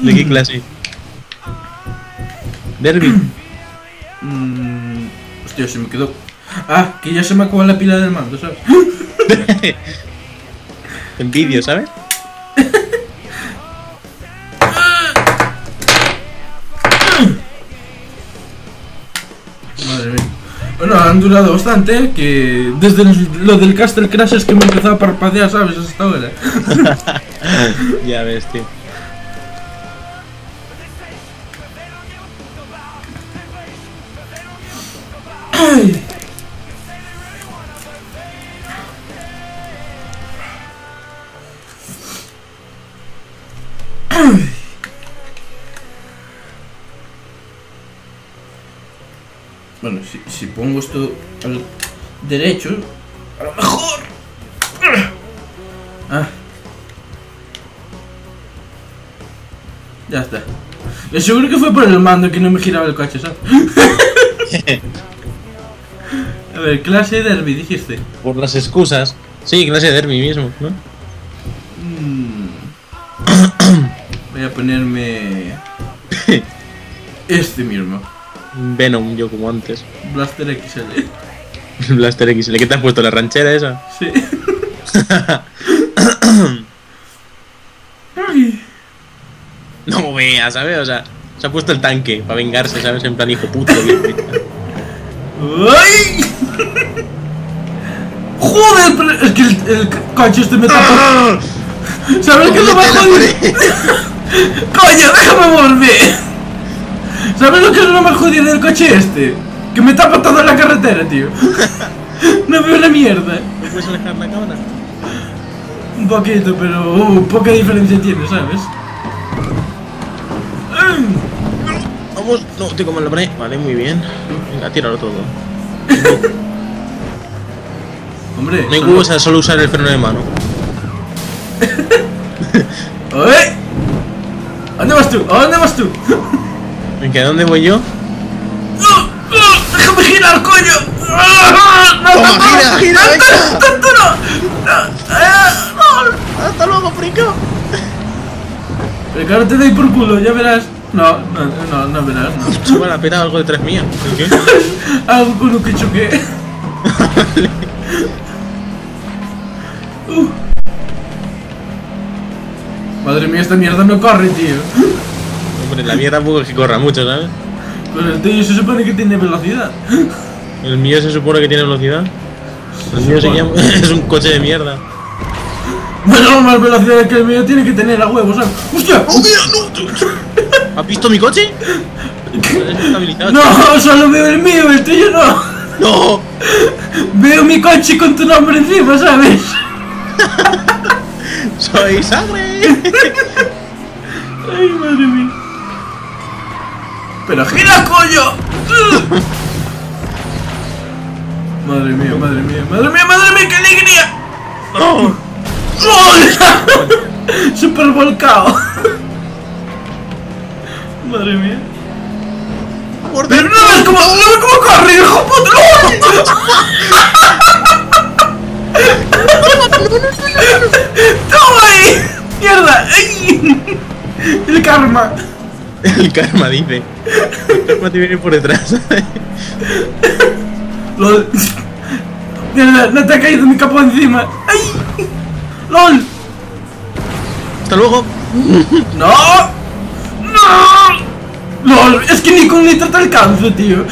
¿De qué clase? Derby. Hostia, se me quedó. Ah, que ya se me acabó la pila del mando, ¿sabes? En vídeo, ¿sabes? Madre mía. Bueno, han durado bastante, que desde lo del Castle Crash es que me empezó a parpadear, ¿sabes? Hasta ahora. Ya ves, tío. Ay. Bueno, si pongo esto al derecho, a lo mejor. Ah. Ya está. Yo seguro que fue por el mando que no me giraba el coche, ¿sabes? A ver, clase derby, dijiste. Por las excusas. Sí, clase de derby mismo, ¿no? Voy a ponerme este mismo. Venom, yo como antes. Blaster XL. Blaster XL. ¿Qué te has puesto? ¿La ranchera esa? Sí. Ay. No veas, ¿sabes? O sea, se ha puesto el tanque para vengarse, ¿sabes? En plan, hijo puto. ¡Ay! ¡Joder! Pero es que el coche este me tapa. ¿Sabes qué es lo más jodido? ¡Coño, déjame volver! ¿Sabes lo que es lo más jodido del coche este? Que me tapa toda la carretera, tío. No veo la mierda. ¿No puedes alejar la cámara? Un poquito, pero poca diferencia tiene, ¿sabes? Vamos, no, te como la pared. Vale, muy bien. Venga, tíralo todo. Hombre, No hay huevos a solo usar el freno de mano. ¡Oye! ¿A dónde vas tú? ¿A dónde vas tú? Venga, ¿a dónde voy yo? ¡Déjame girar, coño! Toma, gira, venga. ¡Tanto no! Hasta luego, frico. Pero claro, te doy por culo, ya verás. No verás, no. Se me ha petado algo detrás mía. ¿El qué? Algo con lo que choqué. Madre mía, esta mierda no corre, tío. Hombre, la mierda tampoco es que corra mucho, ¿sabes? Pero el tuyo se supone que tiene velocidad. El mío se supone que tiene velocidad. El mío se llama... es un coche de mierda. Bueno, más velocidad que el mío tiene que tener a huevos, ¿sabes? ¡Hostia! ¡Oh, mira! ¡No! ¿Has visto mi coche? Estabilizado. No, solo veo el mío, el tuyo no. ¡No! Veo mi coche con tu nombre encima, ¿sabes? ¡Soy sangre! Ay, madre mía. ¡Pero gira, coño! Madre mía, madre mía, madre mía, madre mía, qué alegría. ¡Oh! ¡Oh! Super volcado. Madre mía. ¡Por Pero dentro! no ves cómo corre, hijo puto. ¡Toma ahí! ¡Mierda! ¡Ay! El karma. El karma, dice. El karma te viene por detrás, ¿sabes? LOL. Mierda, no te ha caído mi capo encima. ¡Ay! LOL. Hasta luego. ¡No! ¡No! LOL, es que ni con nitro te alcanzo, tío.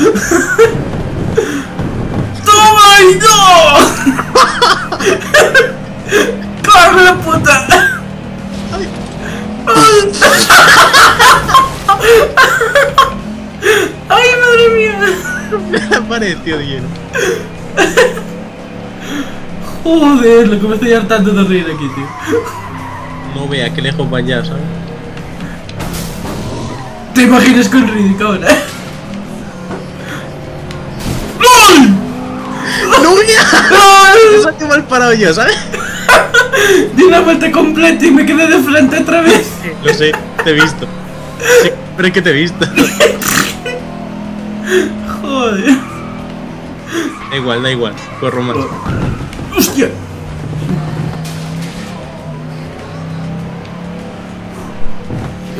¡Toma y no! ¡Corre la puta! ¡Ay, madre mía! Me apareció lleno. Joder, lo que me estoy hartando de reír aquí, tío. No vea qué lejos vaya, ¿sabes? ¿Te imaginas con Riddick ahora? ¡LOL! ¡No vea! Eso que mal parado yo, ¿sabes? Di una vuelta completa y me quedé de frente otra vez. Lo sé, te he visto. Sí, pero es que te he visto. Joder. Da igual, corro más.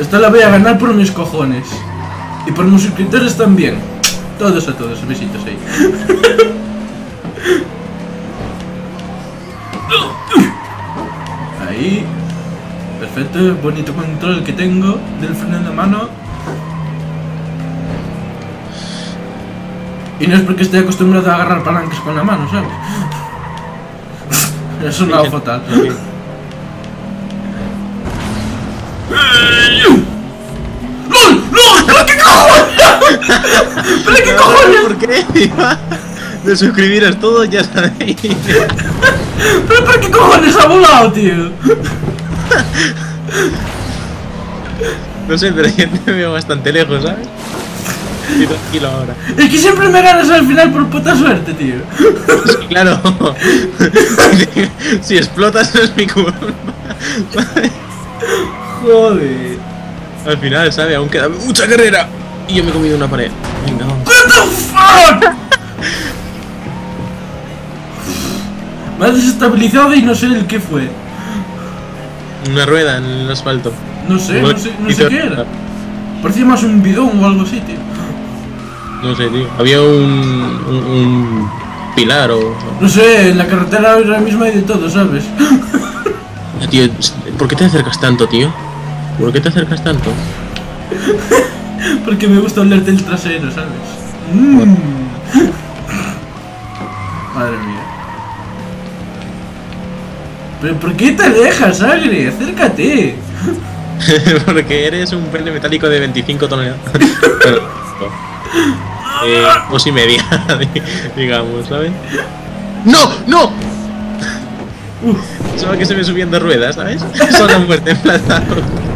Esta la voy a ganar por mis cojones. Y por mis suscriptores también. Todos a todos, besitos ahí. Ahí. Perfecto, bonito control que tengo del freno de mano. Y no es porque esté acostumbrado a agarrar palancas con la mano, ¿sabes? Es un lado fatal. ¡LOL! ¡LOL! ¿Pero qué cojones! ¿Pero qué cojones? ¿Por qué? De suscribiros todos, ya sabéis. ¿Pero por qué cojones ha volado, tío? No sé, pero yo te veo bastante lejos, ¿sabes? Estoy tranquilo ahora. Es que siempre me ganas al final por puta suerte, tío. Es que claro. Si explotas no es mi culpa. Joder. Al final, ¿sabes? Aún queda mucha carrera. Y yo me he comido una pared. Venga, vamos. What the fuck? Me ha desestabilizado y no sé el qué fue. Una rueda en el asfalto. No sé qué era. Parecía más un bidón o algo así, tío. No sé, tío. Había un pilar o... No sé, en la carretera ahora mismo hay de todo, ¿sabes? Tío, ¿por qué te acercas tanto, tío? ¿Por qué te acercas tanto? Porque me gusta olerte el trasero, ¿sabes? Madre mía. ¿Pero por qué te alejas, Agri? Acércate. Porque eres un pene metálico de 25 toneladas. O si media, digamos, ¿sabes? ¡No! ¡No! Solo que se me subían de ruedas, ¿sabes? Son la muerte emplazado.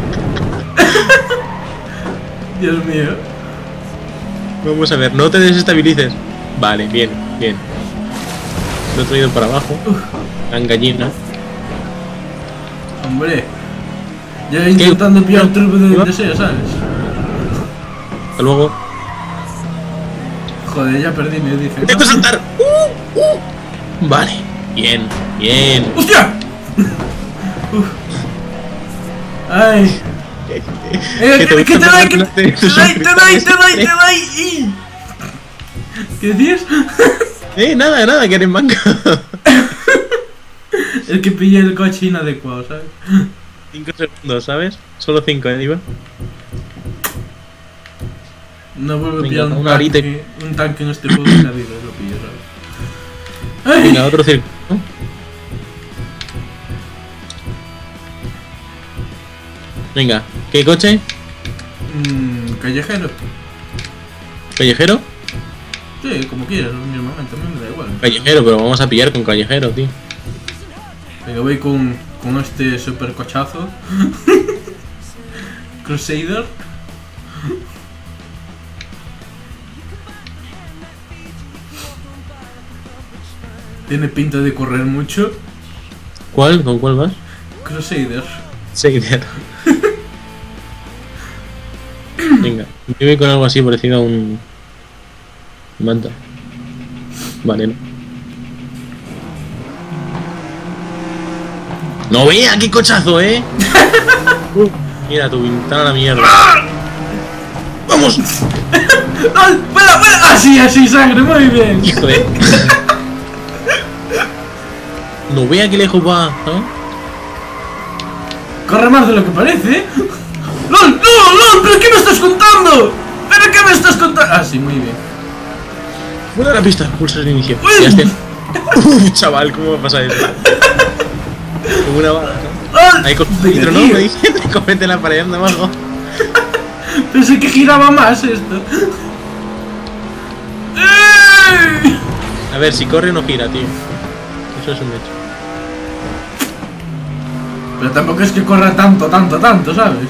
Dios mío. Vamos a ver, no te desestabilices. Vale, bien, bien. Lo he traído para abajo. Tan gallina. Hombre. Ya intentando pillar el truco de deseo, ¿sabes? Hasta luego. Joder, ya perdí, me dice. ¡Intento saltar! Vale, bien, bien. ¡Hostia! ¡Ay! ¡Que te doy! ¿Qué decías? Nada, que eres manca. El que pillé el coche inadecuado, ¿sabes? 5 segundos, ¿sabes? Solo 5, iba. No vuelvo a Venga, pillar un tanque en este juego de la vida, lo pillo, ¿sabes? ¡Ay! Venga, otro circo, ¿no? Venga, ¿qué coche? Callejero. ¿Callejero? Sí, como quieras, mismamente, a mí me da igual. Callejero, pero vamos a pillar con callejero, tío. Venga, voy con este super cochazo. Crusader. Tiene pinta de correr mucho. ¿Cuál? ¿Con cuál vas? Crusader. Seguider. Venga, yo voy con algo así parecido a un... Manta. Vale, no. ¡No vea qué cochazo, eh! Mira tu ventana a la mierda. ¡Vamos! ¡No! ¡Fuera, fuera! Así, sangre, muy bien. Hijo de... No vea qué lejos va, ¿no? Corre más de lo que parece, ¿eh? ¡Lol! ¡No! ¡Lol! ¿Pero qué me estás contando? ¿Pero qué me estás contando? Ah, sí, muy bien. Fuera de la pista, pulsa el inicio. Uy. Ya está. Chaval, ¿cómo va a pasar eso? Como una bala, ¿no? ¡Lol! Ahí con Venga, litro, ¿no? tío. Me dije, te comete en la pared de abajo. Pensé que giraba más esto. ¡Ey! A ver, si corre no gira, tío. Eso es un hecho. Pero tampoco es que corra tanto, ¿sabes?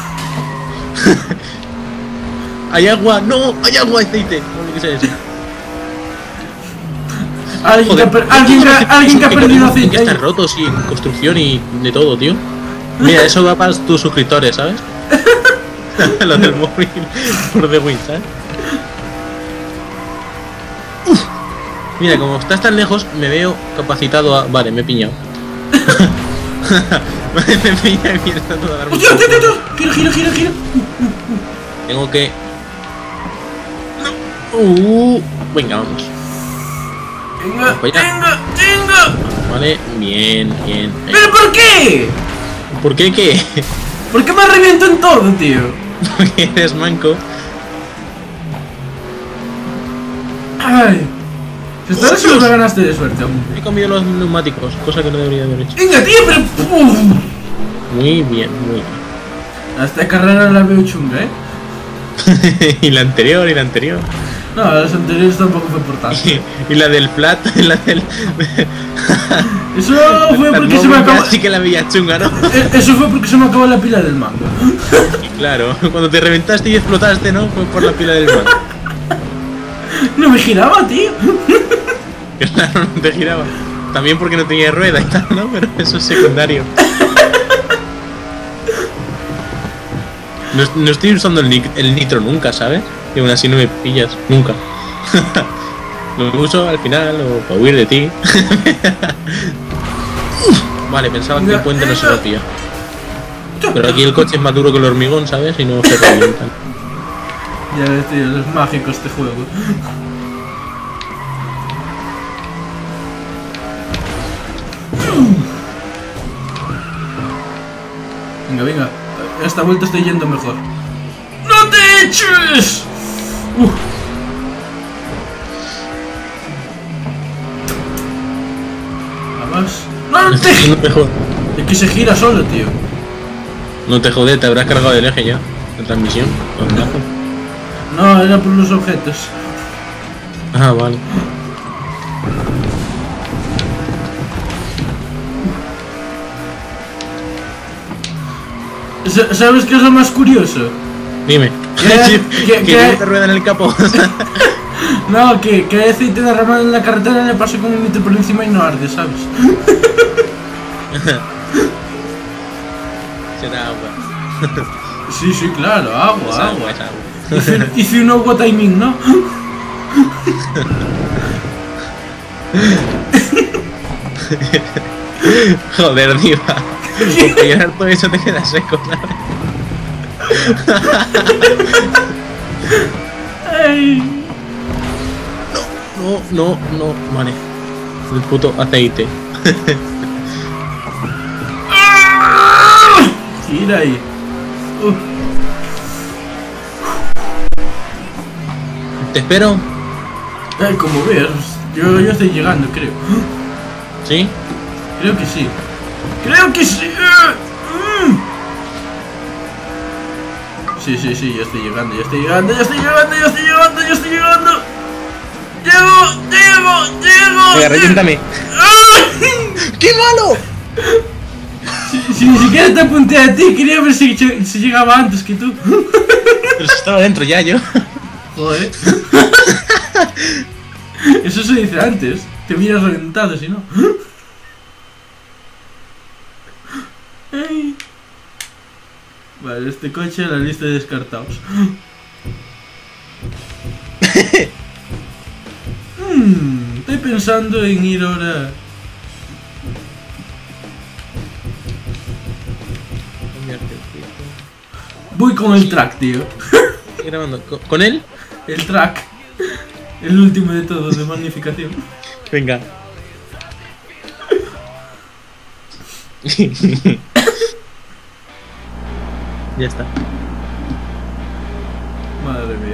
¡Hay agua! ¡No! ¡Hay agua! ¡Aceite! ¿Cómo que sea eso? Alguien que ha perdido Que aceite. está roto, sí, en construcción y de todo, tío. Mira, eso va para tus suscriptores, ¿sabes? Lo del móvil por The Win, ¿sabes? Uf. Mira, como estás tan lejos, me veo capacitado a... Vale, me he piñado. Me pilla bien, está toda la ¡Hostia, hostia, hostia! ¡Gira, gira, gira, gira! Tengo que... venga, vamos. ¡Venga, Pues ya. venga, venga! Vale, bien, bien. ¿Pero por qué? ¿Por qué qué? ¿Por qué me reviento en todo, tío? Porque eres manco. Ay. Si esta vez me ganaste de suerte, hombre. He comido los neumáticos, cosa que no debería haber hecho. Venga, tío, pero... Uf. Muy bien, muy bien. Esta carrera la veo chunga, ¿eh? Y la anterior, y la anterior. No, las anteriores tampoco fue por tanto. Y la del flat, y la del... Eso fue porque se me acabó... Sí que la veía chunga, ¿no? Eso fue porque se me acabó la pila del mando. Claro, cuando te reventaste y explotaste, ¿no? Fue por la pila del mando. No me giraba, tío. Claro, no te giraba. También porque no tenía rueda y tal, ¿no? Pero eso es secundario. No estoy usando el nitro nunca, ¿sabes? Y aún así no me pillas, nunca. Lo uso al final o para huir de ti. Vale, pensaba que el puente no se rompía. Pero aquí el coche es más duro que el hormigón, ¿sabes? Y no se revientan. Ya ves, tío, es mágico este juego. Venga, venga. Esta vuelta estoy yendo mejor. ¡No te eches! Vamos. ¡No te No te jodas. Es que se gira solo, tío. No te jodes, te habrás cargado el eje ya. La transmisión. No, era por los objetos. Ah, vale. ¿Sabes qué es lo más curioso? Dime. ¿Qué- Que te rueda en el capó. No, que hay aceite derramado en la carretera, le paso con un nitro por encima y no arde, ¿sabes? Será agua. Sí, sí, claro, agua, Es agua. agua, es agua. Hice un agua timing, ¿no? Joder, diva. Por llenar todo eso te queda seco, ¿sabes? Ay. No, vale. El puto aceite. Gira ahí. ¿Te espero? Como ves, yo estoy llegando, creo. ¿Sí? Creo que sí. ¡Creo que sí! Sí, sí, sí, ya estoy llegando, ya estoy llegando, ya estoy llegando, ya estoy llegando, ya estoy llegando. ¡Llego! Venga, reviéntame. ¡Qué malo! Si ni siquiera te apunté a ti, quería ver si llegaba antes que tú. Pero si estaba dentro ya yo. Joder. Eso se dice antes. Te hubieras reventado si no. Ay. Vale, este coche en la lista de descartados. Estoy pensando en ir ahora. Voy con el track, tío. Estoy grabando. ¿Con él? El track. El último de todos, de magnificación. Venga. Ya está. Madre mía.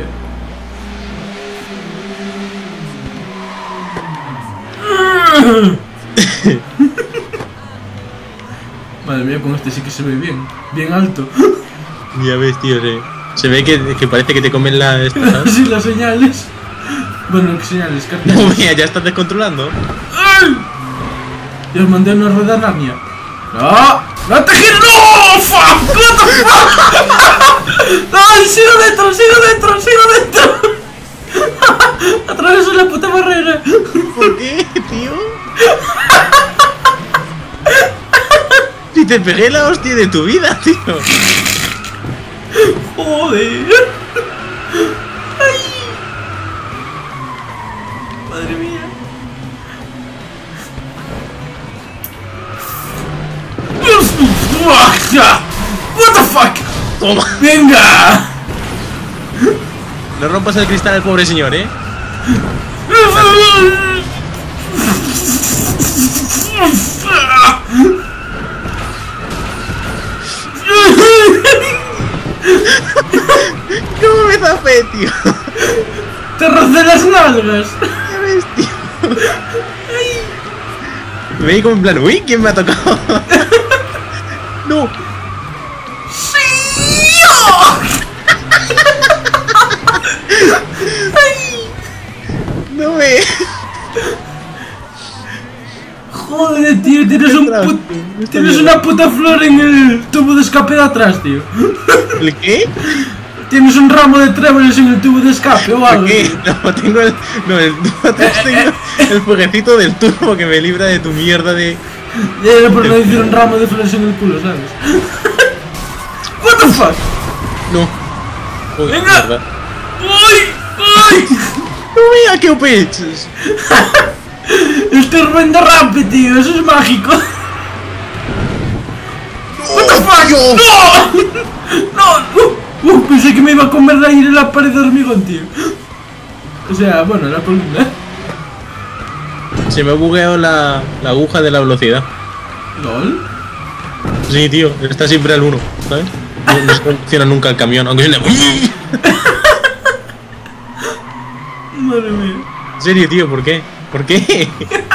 Madre mía, con este sí que se ve bien. Bien alto. Ya ves, tío. Se ve que parece que te comen la... Sí, las señales. Bueno, ¿qué señales? Cartas. No, mira, ya estás descontrolando. ¡Ay! Y os mandé una rueda Narnia. ¡No! ¡No te gires! ¡No! ¡Fuck! ¡What the fuck! ¡Ay! ¡Sigo dentro! ¡Sigo dentro! ¡Atraveso la puta barrera! ¿Por qué, tío? Si te pegué la hostia de tu vida, tío. ¡Joder! ¡Ay! ¡Madre mía! ¡Ya! What the fuck. Toma. Venga. No rompas el cristal al pobre señor, ¿eh? ¿Cómo me zafé, tío? Te rocé las nalgas. Ya ves, tío. Me veí como en plan, uy, ¿quién me ha tocado? No. ¡Sí! No me. Joder, tío, tienes una puta flor en el tubo de escape de atrás, tío. ¿El qué? Tienes un ramo de tréboles en el tubo de escape o algo. ¿Qué? No, tengo el. No, el tubo atrás tengo el fueguecito del turbo que me libra de tu mierda de. Ya era por no decir un ramo de flores en el culo, ¿sabes? What the fuck? No. Uy, Venga. mierda. ¡Uy! ¡Uy! No mira qué opechos. El turbo en derrape, tío, eso es mágico. What the fuck? ¡No! ¡No! Pensé que me iba a comer de aire la pared de hormigón, tío. O sea, bueno, la columna. Se me ha bugueado la aguja de la velocidad. ¿Lol? Sí, tío, está siempre al 1, ¿sabes? No se funciona nunca el camión, aunque suene. Madre mía. En serio, tío, ¿por qué? ¿Por qué?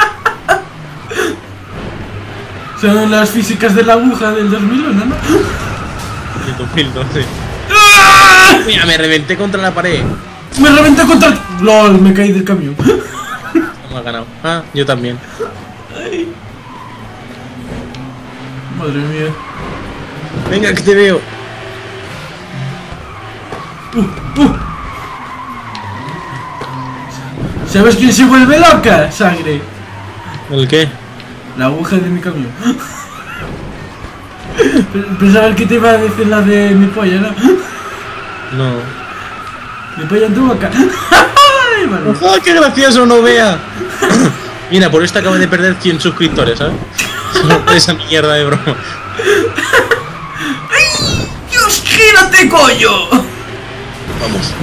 Son las físicas de la aguja del 2001, ¿no? El 2012. ¡Ah! Mira, me reventé contra la pared. Me reventé contra el... ¡Lol! Me caí del camión. Me ha ganado. Ah, yo también. Ay. Madre mía. Venga, que te veo. ¿Sabes quién se vuelve loca? Sangre. ¿El qué? La aguja de mi camión. Pensaba que te iba a decir la de mi polla, ¿no? No. Mi polla en tu boca. Ay, vale. ¡Oh, qué gracioso, no vea! Mira, por esto acabo de perder 100 suscriptores, ¿sabes? Solo por esa mierda de broma. ¡Ay! ¡Dios, gírate, coño! Vamos.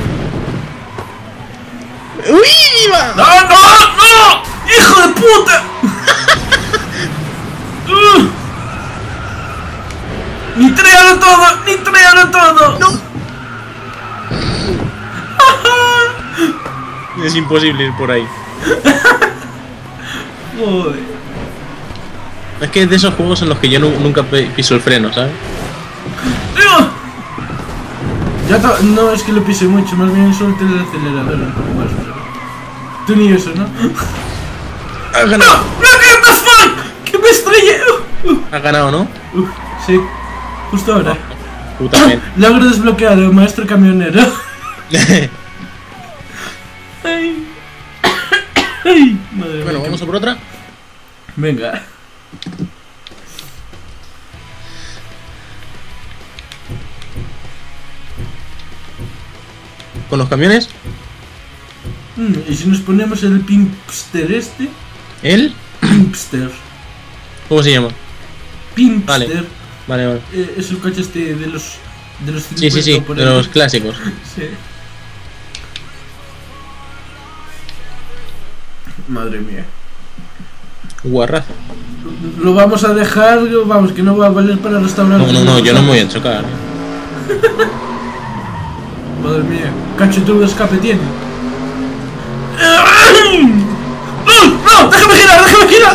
¡Uy, viva! ¡No, no, no! ¡Hijo de puta! ¡Nitréalo todo! ¡Nitréalo todo! ¡No! Es imposible ir por ahí. Joder. Es que es de esos juegos en los que yo nunca piso el freno, ¿sabes? No es que lo pise mucho, más bien suelte el acelerador un poco más. Tú ni eso, ¿no? Ha ganado. ¡No! ¡What the fuck! ¡Que me estrellé! Ha ganado, ¿no? Sí, justo ahora. Putamente. Logro desbloqueado, maestro camionero. Ay. Ay, madre mía. Bueno, vamos a por otra. Venga. ¿Con los camiones? ¿Y si nos ponemos el Pimpster este? ¿El? Pimpster. ¿Cómo se llama? Pimpster. Vale. Es el coche este de los Sí, de los clásicos. Sí. Madre mía. Guarrazo. Lo vamos a dejar, vamos, que no va a valer para restaurar. No, yo no me voy a chocar. Madre mía, cacho tubo de escape tiene. ¡No! ¡Déjame girar!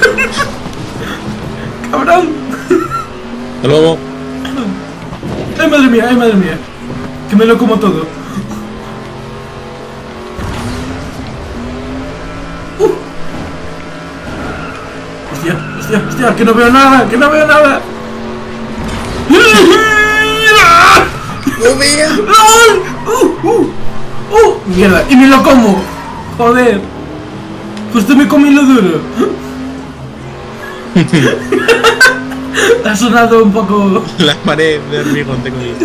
¡Cabrón! Hasta luego. ¡Ay, madre mía! Que me lo como todo. Hostia, que no veo nada. ¡No vea! Mierda, y me lo como. Joder. Justo me comí lo duro. Ha sonado un poco. La pared de hormigón te comí.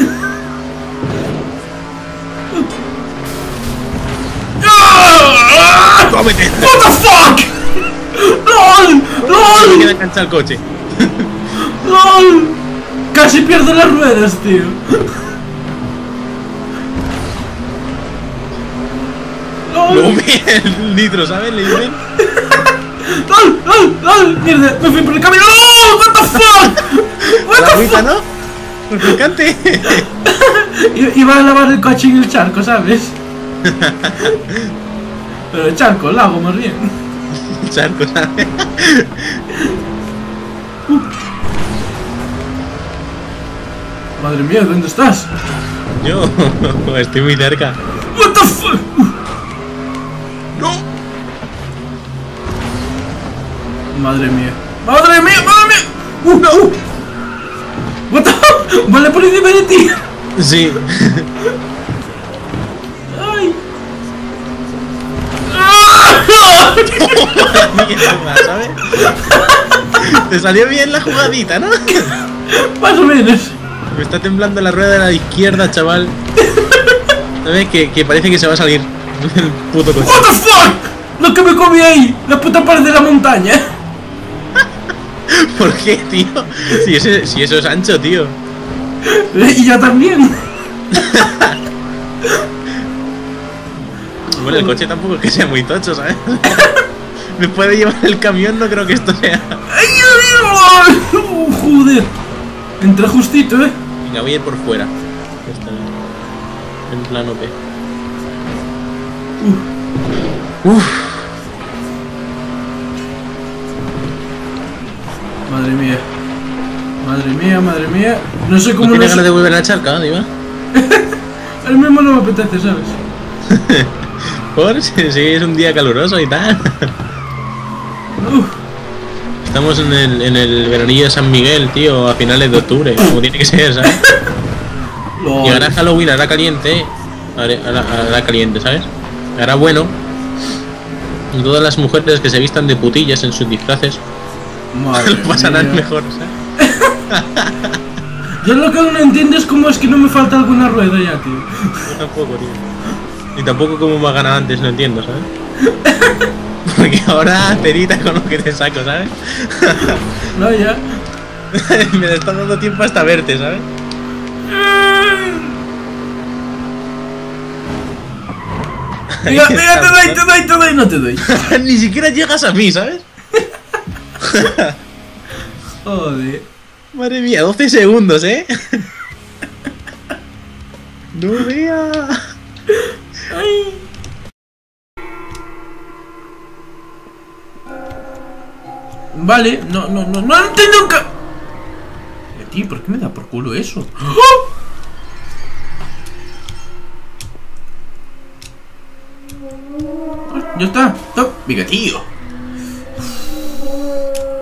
¡Cómete! What the fuck? Me ¡LOL! queda enganchado el coche. ¡LOL! Casi pierdo las ruedas, tío. Luego el nitro, ¿sabes? Le dicen. ¡Lol! ¡Lol! ¡Lol! ¡Mierda! ¡Me fui por el camino! ¡Oh! ¡What the fuck! ¡What La the agüita, fuck! ¿no? Refrescante. Iba a lavar el coche en el charco, ¿sabes? Pero el charco, el lago, más bien. Charco, ¿sabes? Madre mía, ¿dónde estás? Yo estoy muy cerca. What the fuck? ¡No! Madre mía. ¡Madre mía! ¡Madre mía! ¡No! What the fuck? Vale por encima de ti. Sí. Ay. Mierda, ¿sabes? Te salió bien la jugadita, ¿no? Más o menos. Me está temblando la rueda de la izquierda, chaval. ¿Sabes? Que parece que se va a salir el puto coche. What the fuck? Lo que me comí ahí. La puta pared de la montaña. ¿Por qué, tío? Si eso es ancho, tío. Y yo también. Bueno, el coche tampoco es que sea muy tocho, ¿sabes? Me puede llevar el camión, no creo que esto sea. ¡Ay, ay, ay! Joder. Entré justito, Venga, voy a ir por fuera. Está en plano P. Uf. Madre mía. Madre mía, madre mía. No sé ¿No cómo tiene no ganas de volver a la charca, Diva? El mismo no me apetece, ¿sabes? Por si es un día caluroso y tal. Uf. Estamos en el veranillo de San Miguel, tío, a finales de octubre, como tiene que ser, ¿sabes? Lol. Llegará Halloween, hará caliente, hará caliente, ¿sabes? Hará bueno. Y todas las mujeres que se vistan de putillas en sus disfraces Madre lo pasarán mía. mejor, ¿sabes? Yo lo que no entiendo es cómo es que no me falta alguna rueda ya, tío. Yo tampoco, tío. Y tampoco como me ha ganado antes, no entiendo, ¿sabes? Porque ahora cerita con lo que te saco, ¿sabes? No, ya. Me está dando tiempo hasta verte, ¿sabes? Mira, mira, te doy, no te doy. Ni siquiera llegas a mí, ¿sabes? Joder. Madre mía, 12 segundos, ¿eh? No vea. Ay. Vale, no entiendo nunca. Tío, ¿por qué me da por culo eso? ¡Oh! Ya está. Venga, tío.